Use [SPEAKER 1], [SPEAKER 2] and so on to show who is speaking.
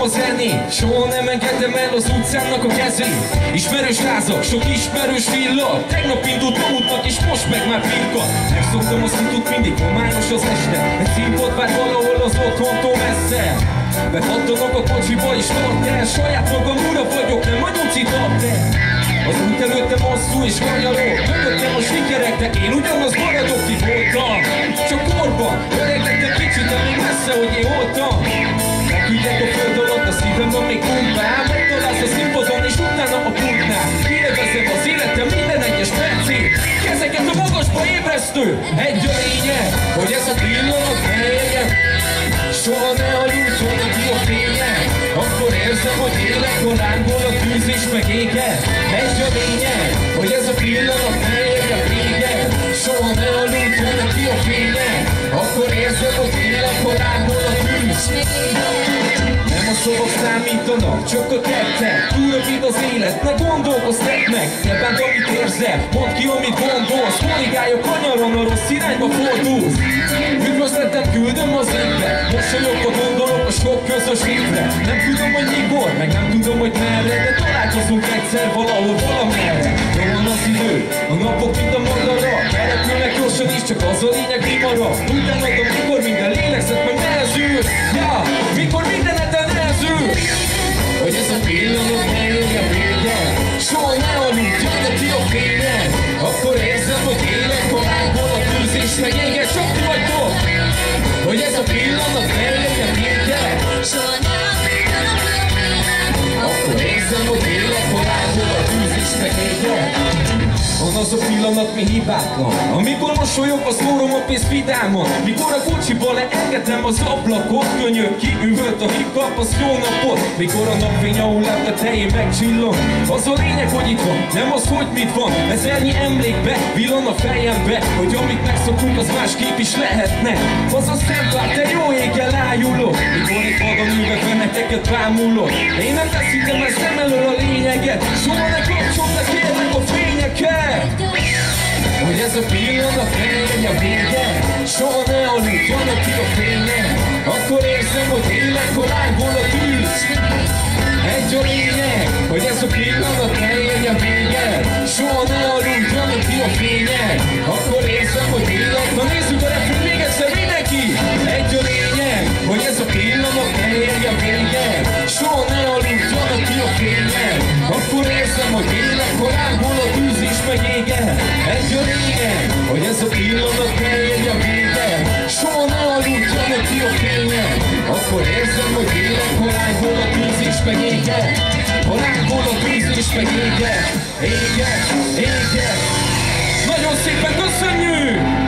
[SPEAKER 1] a zenét, soha nem engedem el az utcának a kezét. Ismerős lázak, sok ismerős villag, tegnap indult a útnak és most meg már pirkat. Megszoktam azt, hogy tud mindig homályos az este, egy színpad vár valahol az otthontól messze. Bepattanok a kocsiba és tart el, saját magam ura vagyok, nem a nyuci tart el. Az út előttem hosszú és kanyarok, mögöttem a sikerek, de én ugyanaz maradok, ki voltam. Csak korban, öreg lettem kicsit, de még messze, hogy én voltam. Megügyek a föld alatt, a szívemben még pumpál, megtalálsz a színpadon és utána a pultnál. Élvezem az életem minden egyes percét, kezeket a magasba ébresztő. Egy a lényeg, hogy ez a pillanat ne érjen. Soha ne aludjon ki a fényen, akkor érzem, hogy élek a lángból a tűz és megéged. Egy a lényeg, hogy ez a pillanat ne érjen véget. Soha ne aludjon ki a fényen, akkor érzem, hogy élek a lángból a tűz. Nem a szavak számítanak, csak a tettek. Túl rövid az élet, ne gondolkozz, tedd meg. Ne bánt, amit érzel, mondd ki, amit gondolsz. Korrigálj a kanyaron, a rossz irányba fordulsz. Üdvözletem küldöm az égbe, mosolyogva gondolok a sok közös évre. Nem tudom, hogy mikor, meg nem tudom, hogy merre, de találkozunk egyszer valahol, valamerre. Jó van az idő, a napok mint a madara, elrepülnek gyorsan is, csak az a lényeg, mi marad. Tudnám adom, mikor minden lélegzett meg nehezül. Ja, mikor mindeneten nehezül. Hogy ez a pillanat ne érjen véget, soha ne aludjon ki a fényen. Akkor érzem, hogy élek a lángból a tűz és megéged. Sok ti vagytok, hogy ez a pillanat ne érjen véget, soha ne aludjon ki a fényen. Akkor érzem, hogy élek a lángból a tűz és megéged. Van az a pillanat, mi hibátlan, amikor mosolyog a szórom a pénz vidámon. Mikor a kocsiba leengedem az ablakot, könyök kiüvölt a hip-hop, az jó napot. Mikor a napfény a hullám tetején megcsillog. Az a lényeg, hogy itt van, nem az, hogy mit van. Ezernyi emlékbe villan a fejembe, hogy amit megszokunk, az másképp is lehetne. Az a szempár, te jó éggel ájulok, mikor itt vadon ülve fenneteket bámulok. Én nem veszítem el szem elől a lényeget, soha ne kapcsold le kérlek a fényeket. Hogy ez a pillanat ne érjen véget, soha ne aludjon ki a fényen. Akkor érzem, hogy élek a lángból a tűz. Egy a lényeg, hogy ez a pillanat ne érjen véget, soha ne aludjon ki a fényen. Akkor érzem, hogy élek. Na nézzük a refrén még egyszer mindenki. Egy a lényeg, hogy ez a pillanat ne érjen véget, soha ne aludjon ki a fényen. Akkor érzem, hogy élek a lángból a tűz is megéged. Egy a lényeg, hogy ez a pillanat ne érjen véget, soha ne aludjon ki a fényen. Akkor érzem, hogy élek a lángból a tűz is megéged. A lángból a tűz is megéged. Éged, éged. Nagyon szépen köszönjük!